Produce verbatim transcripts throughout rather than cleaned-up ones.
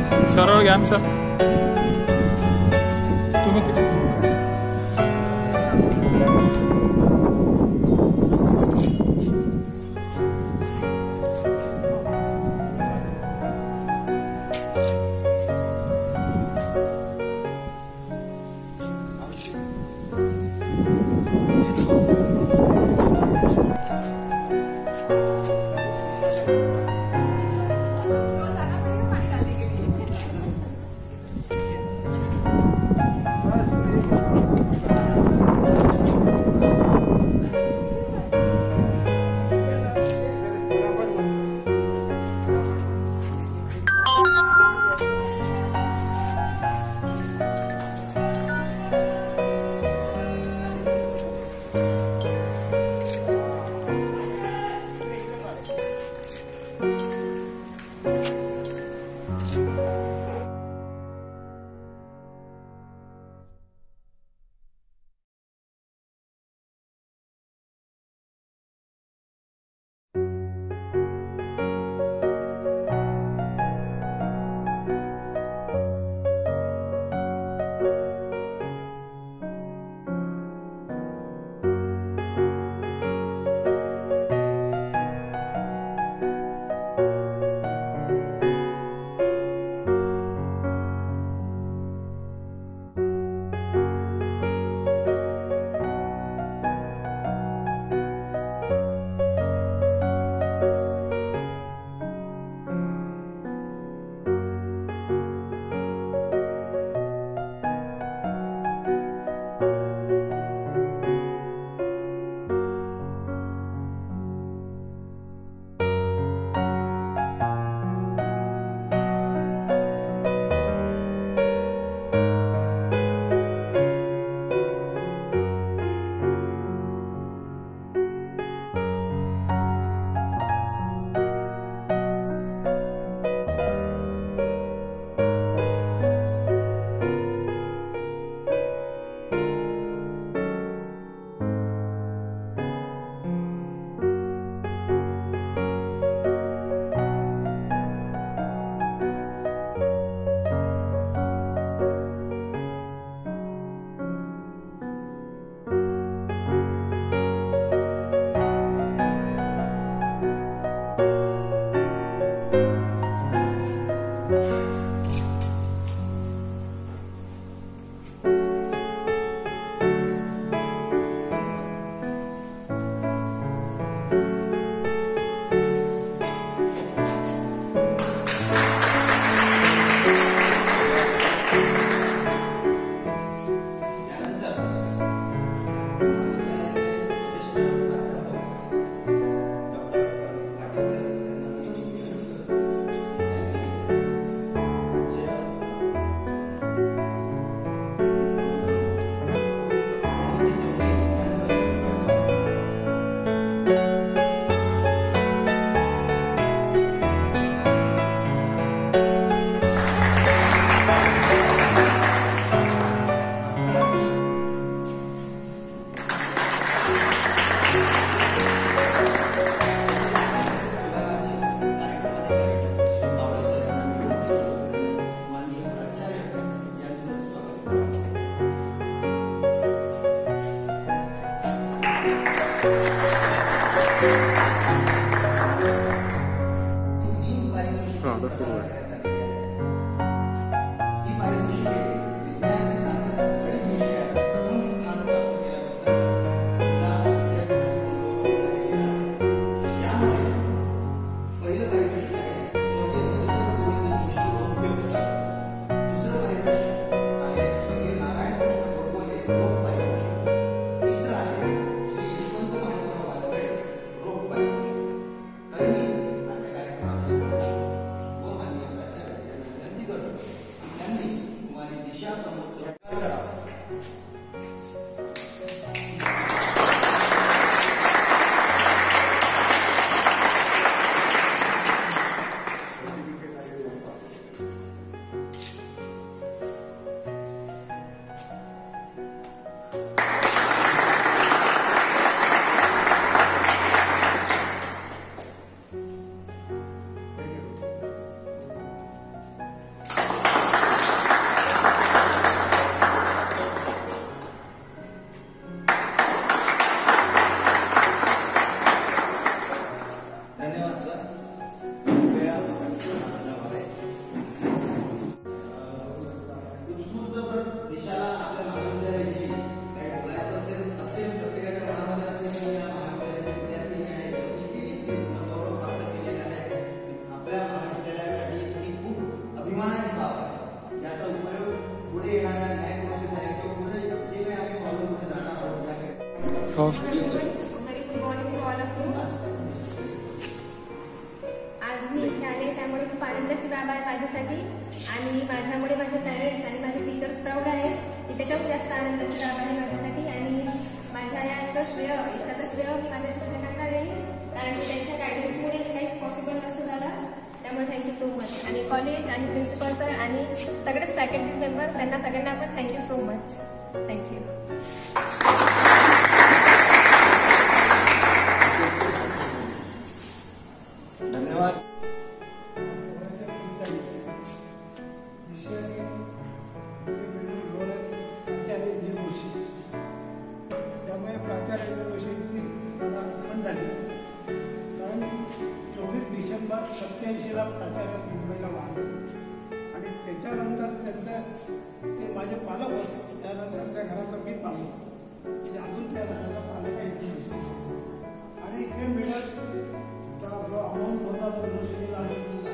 एक सरळ घ्या सर तुम्ही तिथे खूप आनंदाची बाब आहे माझ्यासाठी आणि माझ्यामुळे माझे पॅरेंट्स आणि माझे टीचर्स प्राऊड आहेत की त्याच्याहून जास्त आनंदाची बाब आहे माझ्यासाठी. आणि माझ्या याचं श्रेय यशाचं श्रेय मी माझ्या शिक्षकांना देईन, कारण की त्यांच्या गायडन्समुळे हे काहीच पॉसिबल नसतं झालं. त्यामुळे थँक्यू सो मच. आणि कॉलेज आणि प्रिन्सिपल सर आणि सगळेच फॅकल्टी मेंबर त्यांना सगळ्यांना पण थँक्यू सो मच. थँक्यू. धन्यवाद. त्यामुळे प्राचार्य वर्षाची मला आठवण झाली, कारण चोवीस डिसेंबर सत्याऐंशीला प्राचार्य मुंबईला वाढले आणि त्याच्यानंतर त्यांचं ते माझे पालक होते. त्यानंतर त्या घराचा मी पालक म्हणजे अजून त्या घराचा पालक आहे इथे. आणि इथे मिळत जो अमाऊंट होता तो युनिव्हर्सिटीला आम्ही दिला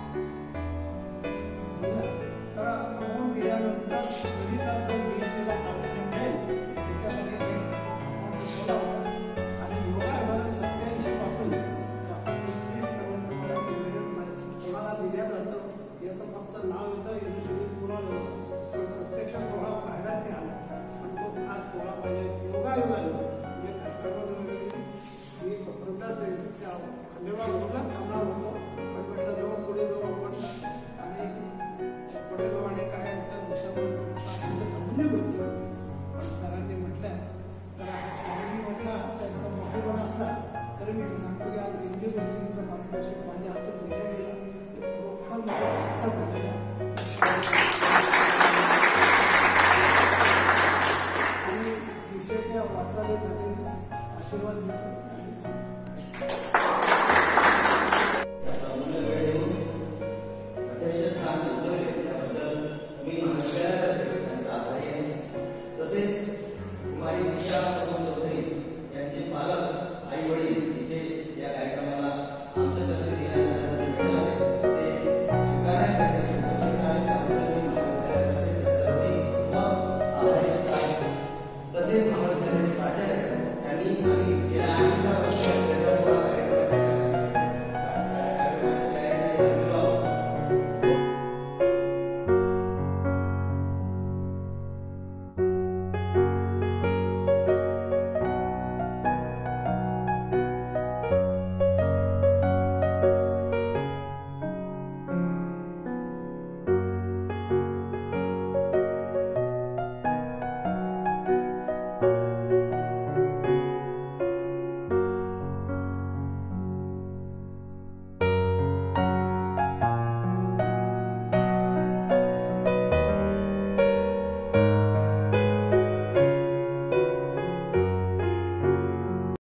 तर अमाऊंट दिल्यानंतर गणिताचा बीएससीला प्रावीण्य मिळेल त्याच्यासाठी ते अमाऊंट ठेवला होता. आणि योगायोगानं सत्याऐंशी पासून तीसपर्यंत मला ते मिळत कोणाला दिल्या जातं याचं फक्त नाव येतं युनिव्हर्सिटीत पुन्हा नव्हतं, पण प्रत्यक्ष सोहळा पाहायला नाही आला. पण तो हा सोहळा पाहिजे योगायोगानं म्हणजे मी त्या खंडेबाग रोडलाच थांबणार होतो, पण म्हटलं जाऊ पुढे जाऊ आपण आणि पुढे जाऊ आणि काय यांचं लक्षावर थांबून होतो. पण सरांनी म्हटलं तर सरांनी म्हटलं त्यांचा मोठेपणा असला तरी मी सांगतो की आज हिंदी गोष्टींचं मार्गदर्शन माझ्या हातात दिलं गेलं ते खरोखर माझा साचा झालेला आणि विषयाच्या वाचायसाठी आशीर्वाद मिळतो. Thank you.